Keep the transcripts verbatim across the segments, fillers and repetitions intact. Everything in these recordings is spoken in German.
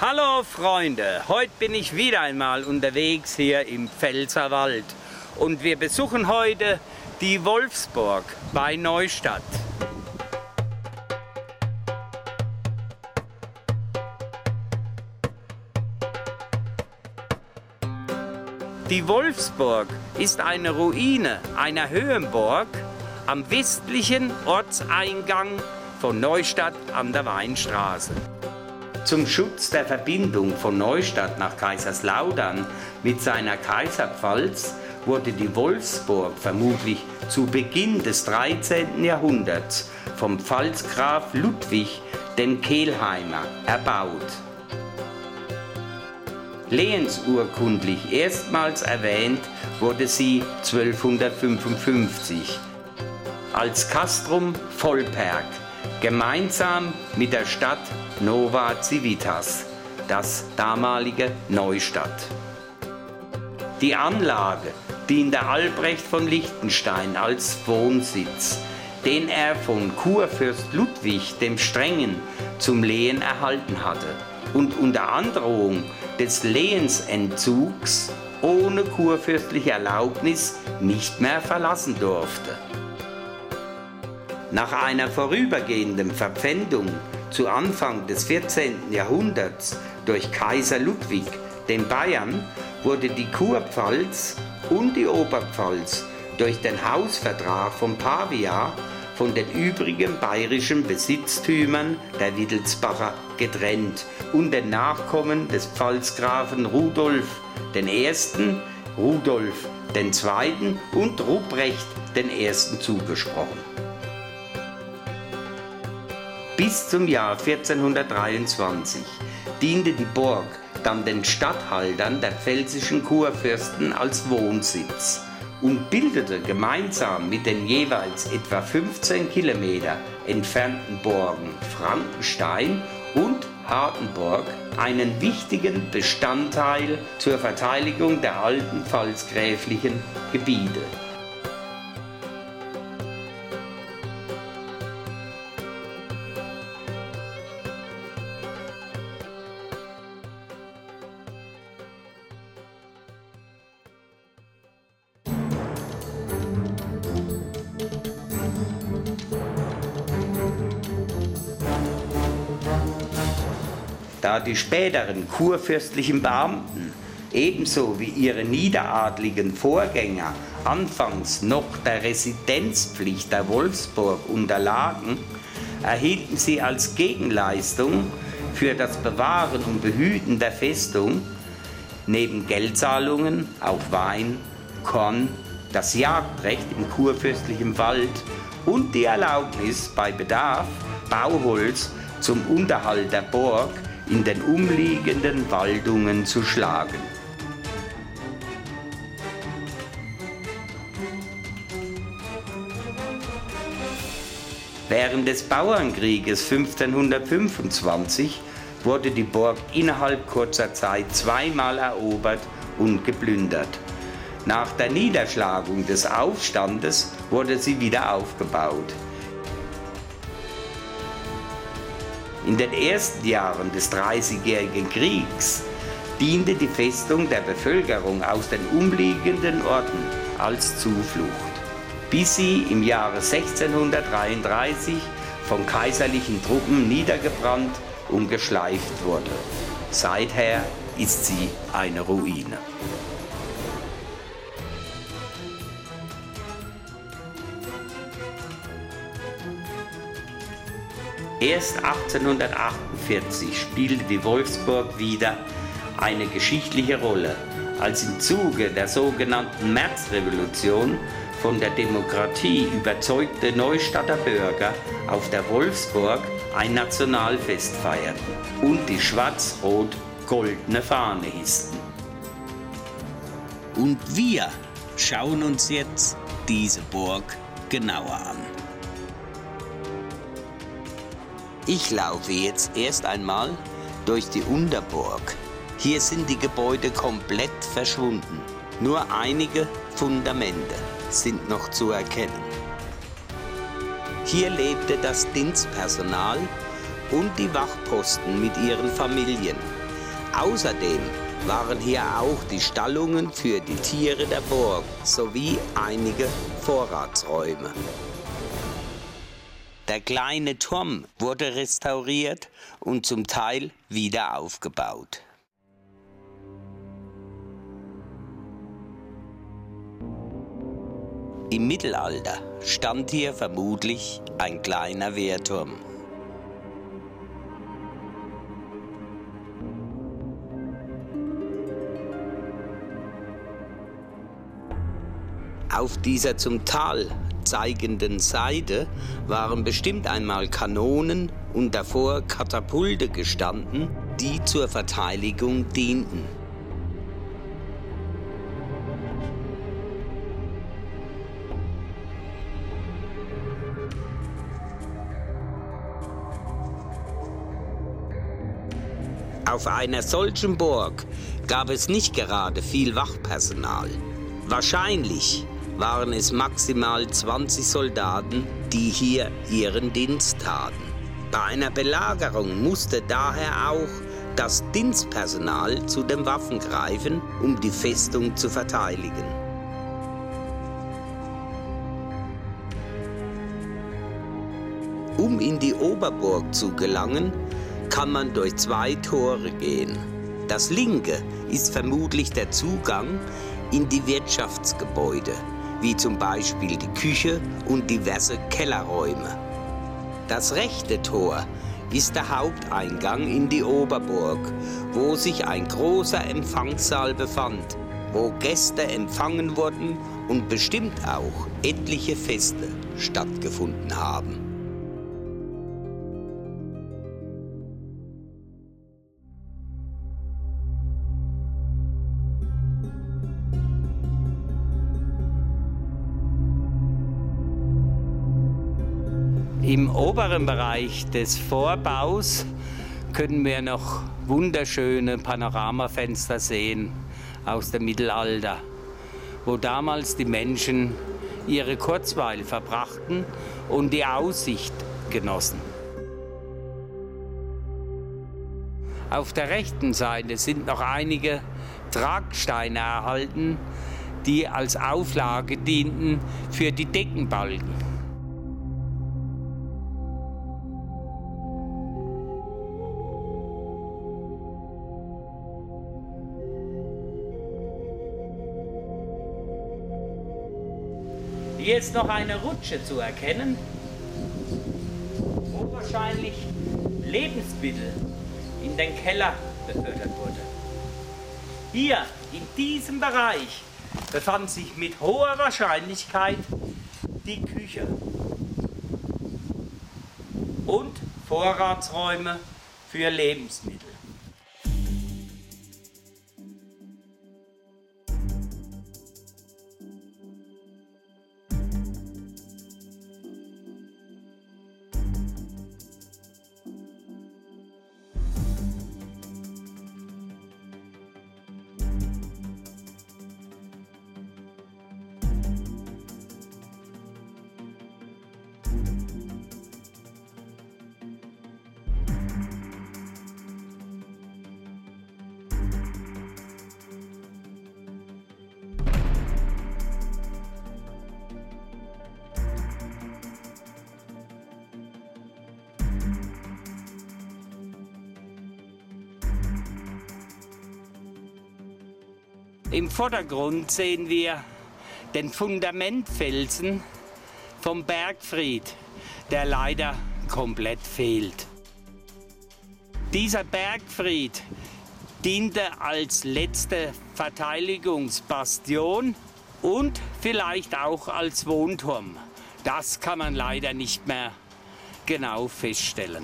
Hallo Freunde, heute bin ich wieder einmal unterwegs hier im Pfälzerwald und wir besuchen heute die Wolfsburg bei Neustadt. Die Wolfsburg ist eine Ruine einer Höhenburg am westlichen Ortseingang von Neustadt an der Weinstraße. Zum Schutz der Verbindung von Neustadt nach Kaiserslautern mit seiner Kaiserpfalz wurde die Wolfsburg vermutlich zu Beginn des dreizehnten Jahrhunderts vom Pfalzgraf Ludwig den Kelheimer erbaut. Lehensurkundlich erstmals erwähnt wurde sie zwölfhundertfünfundfünfzig als Castrum Volperg, gemeinsam mit der Stadt Nova Civitas, das damalige Neustadt. Die Anlage diente Albrecht von Liechtenstein als Wohnsitz, den er von Kurfürst Ludwig dem Strengen zum Lehen erhalten hatte und unter Androhung des Lehensentzugs ohne kurfürstliche Erlaubnis nicht mehr verlassen durfte. Nach einer vorübergehenden Verpfändung zu Anfang des vierzehnten Jahrhunderts durch Kaiser Ludwig den Bayern wurde die Kurpfalz und die Oberpfalz durch den Hausvertrag von Pavia von den übrigen bayerischen Besitztümern der Wittelsbacher getrennt und den Nachkommen des Pfalzgrafen Rudolf den Ersten, Rudolf den Zweiten und Ruprecht den Ersten zugesprochen. Bis zum Jahr vierzehnhundertdreiundzwanzig diente die Burg dann den Statthaltern der pfälzischen Kurfürsten als Wohnsitz und bildete gemeinsam mit den jeweils etwa fünfzehn Kilometer entfernten Burgen Frankenstein und Hardenburg einen wichtigen Bestandteil zur Verteidigung der alten pfalzgräflichen Gebiete. Da die späteren kurfürstlichen Beamten ebenso wie ihre niederadligen Vorgänger anfangs noch der Residenzpflicht der Wolfsburg unterlagen, erhielten sie als Gegenleistung für das Bewahren und Behüten der Festung neben Geldzahlungen auch Wein, Korn, das Jagdrecht im kurfürstlichen Wald und die Erlaubnis bei Bedarf Bauholz zum Unterhalt der Burg in den umliegenden Waldungen zu schlagen. Während des Bauernkrieges fünfzehnhundertfünfundzwanzig wurde die Burg innerhalb kurzer Zeit zweimal erobert und geplündert. Nach der Niederschlagung des Aufstandes wurde sie wieder aufgebaut. In den ersten Jahren des Dreißigjährigen Kriegs diente die Festung der Bevölkerung aus den umliegenden Orten als Zuflucht, bis sie im Jahre sechzehnhundertdreiunddreißig von kaiserlichen Truppen niedergebrannt und geschleift wurde. Seither ist sie eine Ruine. Erst achtzehnhundertachtundvierzig spielte die Wolfsburg wieder eine geschichtliche Rolle, als im Zuge der sogenannten Märzrevolution von der Demokratie überzeugte Neustadter Bürger auf der Wolfsburg ein Nationalfest feierten und die schwarz-rot-goldene Fahne hissten. Und wir schauen uns jetzt diese Burg genauer an. Ich laufe jetzt erst einmal durch die Unterburg. Hier sind die Gebäude komplett verschwunden. Nur einige Fundamente sind noch zu erkennen. Hier lebte das Dienstpersonal und die Wachposten mit ihren Familien. Außerdem waren hier auch die Stallungen für die Tiere der Burg sowie einige Vorratsräume. Der kleine Turm wurde restauriert und zum Teil wieder aufgebaut. Im Mittelalter stand hier vermutlich ein kleiner Wehrturm. Auf dieser zum Tal zeigenden Seite waren bestimmt einmal Kanonen und davor Katapulte gestanden, die zur Verteidigung dienten. Auf einer solchen Burg gab es nicht gerade viel Wachpersonal. Wahrscheinlich waren es maximal zwanzig Soldaten, die hier ihren Dienst taten. Bei einer Belagerung musste daher auch das Dienstpersonal zu den Waffen greifen, um die Festung zu verteidigen. Um in die Oberburg zu gelangen, kann man durch zwei Tore gehen. Das linke ist vermutlich der Zugang in die Wirtschaftsgebäude, wie zum Beispiel die Küche und diverse Kellerräume. Das rechte Tor ist der Haupteingang in die Oberburg, wo sich ein großer Empfangssaal befand, wo Gäste empfangen wurden und bestimmt auch etliche Feste stattgefunden haben. Im oberen Bereich des Vorbaus können wir noch wunderschöne Panoramafenster sehen aus dem Mittelalter, wo damals die Menschen ihre Kurzweil verbrachten und die Aussicht genossen. Auf der rechten Seite sind noch einige Tragsteine erhalten, die als Auflage dienten für die Deckenbalken. Hier ist noch eine Rutsche zu erkennen, wo wahrscheinlich Lebensmittel in den Keller befördert wurden. Hier in diesem Bereich befand sich mit hoher Wahrscheinlichkeit die Küche und Vorratsräume für Lebensmittel. Im Vordergrund sehen wir den Fundamentfelsen vom Bergfried, der leider komplett fehlt. Dieser Bergfried diente als letzte Verteidigungsbastion und vielleicht auch als Wohnturm. Das kann man leider nicht mehr genau feststellen.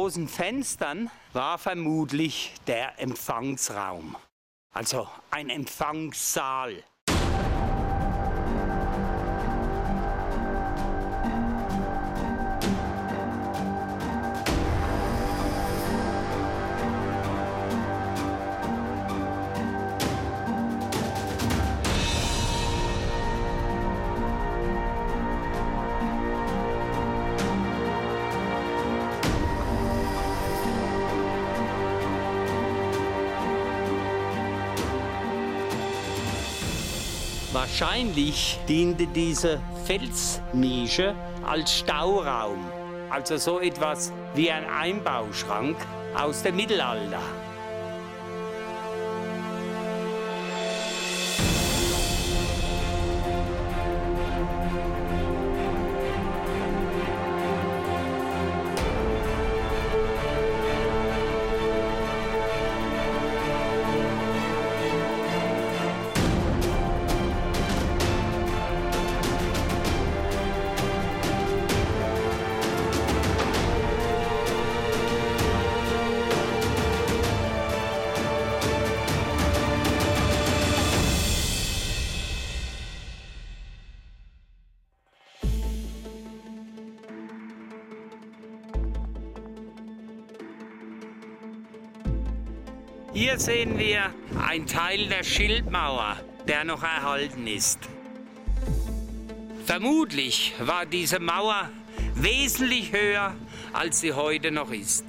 großen Fenstern war vermutlich der Empfangsraum, also ein Empfangssaal. Wahrscheinlich diente diese Felsnische als Stauraum, also so etwas wie ein Einbauschrank aus dem Mittelalter. Hier sehen wir einen Teil der Schildmauer, der noch erhalten ist. Vermutlich war diese Mauer wesentlich höher, als sie heute noch ist.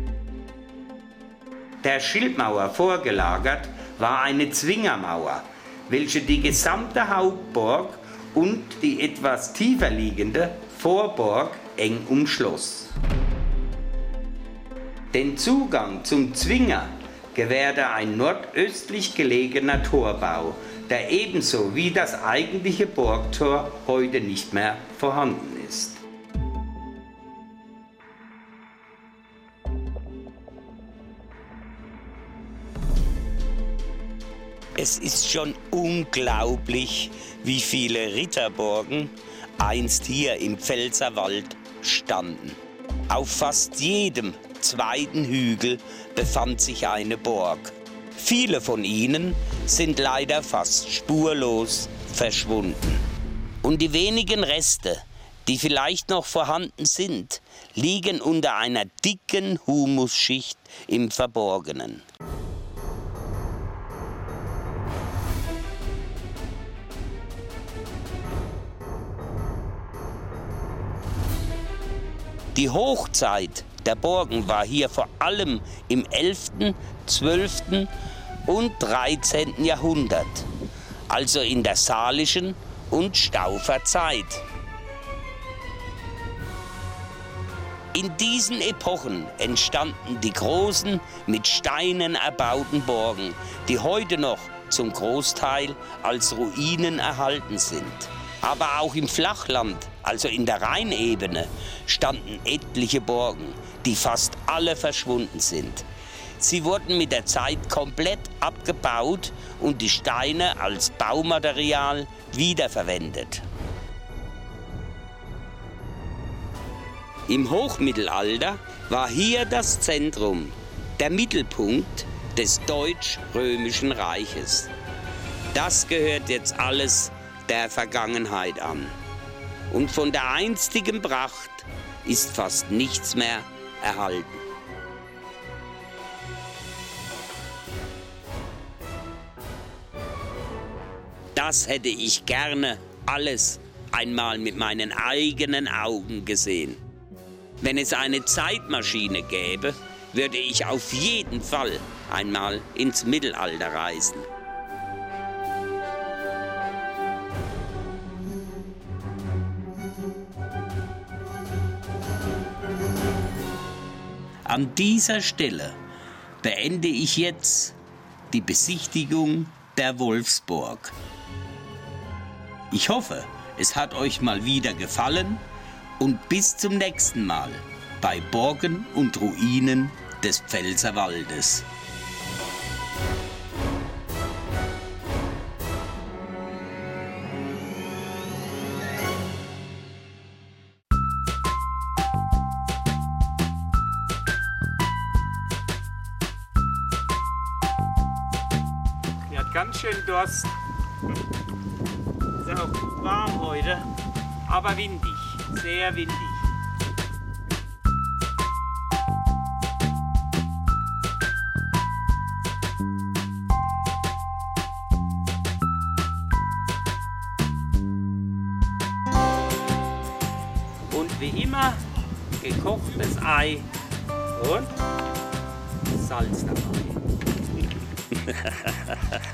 Der Schildmauer vorgelagert war eine Zwingermauer, welche die gesamte Hauptburg und die etwas tiefer liegende Vorburg eng umschloss. Den Zugang zum Zwinger gewährte ein nordöstlich gelegener Torbau, der ebenso wie das eigentliche Burgtor heute nicht mehr vorhanden ist. Es ist schon unglaublich, wie viele Ritterburgen einst hier im Pfälzerwald standen. Auf fast jedem zweiten Hügel befand sich eine Burg. Viele von ihnen sind leider fast spurlos verschwunden. Und die wenigen Reste, die vielleicht noch vorhanden sind, liegen unter einer dicken Humusschicht im Verborgenen. Die Hochzeit der Burgen war hier vor allem im elften, zwölften und dreizehnten Jahrhundert, also in der Salischen und Staufer Zeit. In diesen Epochen entstanden die großen, mit Steinen erbauten Burgen, die heute noch zum Großteil als Ruinen erhalten sind. Aber auch im Flachland, also in der Rheinebene, standen etliche Burgen, die fast alle verschwunden sind. Sie wurden mit der Zeit komplett abgebaut und die Steine als Baumaterial wiederverwendet. Im Hochmittelalter war hier das Zentrum, der Mittelpunkt des Deutsch-Römischen Reiches. Das gehört jetzt alles der Vergangenheit an. Und von der einstigen Pracht ist fast nichts mehr erhalten. Das hätte ich gerne alles einmal mit meinen eigenen Augen gesehen. Wenn es eine Zeitmaschine gäbe, würde ich auf jeden Fall einmal ins Mittelalter reisen. An dieser Stelle beende ich jetzt die Besichtigung der Wolfsburg. Ich hoffe, es hat euch mal wieder gefallen und bis zum nächsten Mal bei Burgen und Ruinen des Pfälzerwaldes. ganz schön Durst. Ist auch warm heute, aber windig, sehr windig. Und wie immer gekochtes Ei und Salz dabei.